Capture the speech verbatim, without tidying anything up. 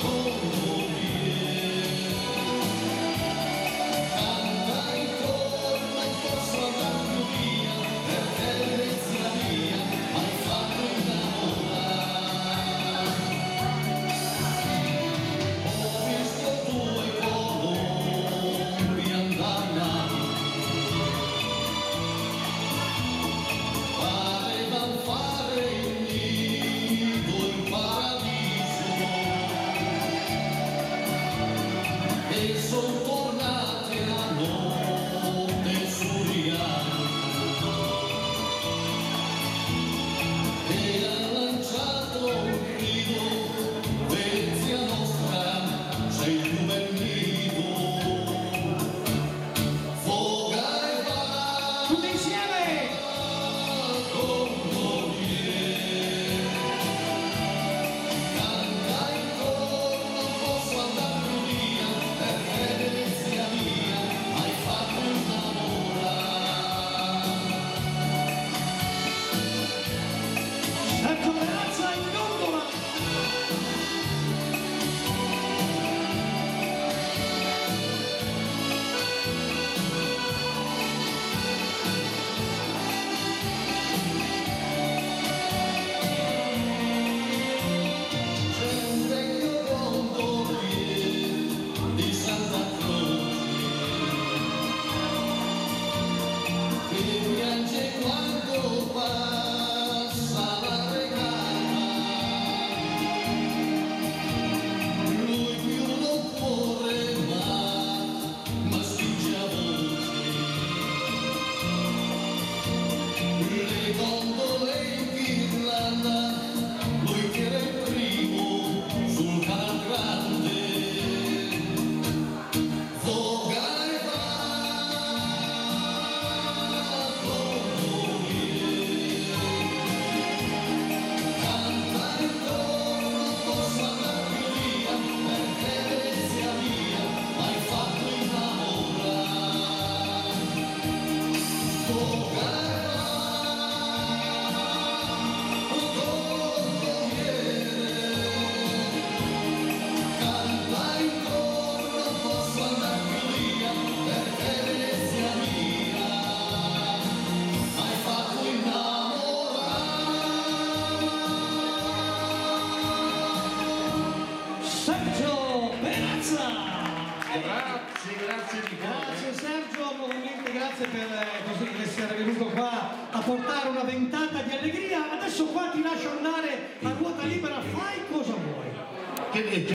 E son tornate a notte suriana e ha lanciato un grido, Venezia nostra, sei tu bel nido. Foga e va, tutti insieme, con morire, canta intorno, non posso andare più via, perché Venezia mia, hai fatto innamorare. Sergio Perazza in gondola. C'è un vecchio gondoliere di Santa Croce che piange quando passa la regata. Lui più non corre ma, ma spinge a voce. Le gondole in ghirlanda, lui che era il primo sul canal grande. Voga e va, gondoliere, canta intorno, non posso andare più via, perché Venezia mia, m'hai fatto innamorare. Voga e va, gondoliere, canta intorno, non posso andare più via, perché Venezia mia, m'hai fatto innamorare. Sergio Perazza. Grazie, grazie di cuore. Grazie Sergio, nuovamente grazie per eh, così essere venuto qua a portare una ventata di allegria. Adesso qua ti lascio andare a ruota libera, fai cosa vuoi. Che-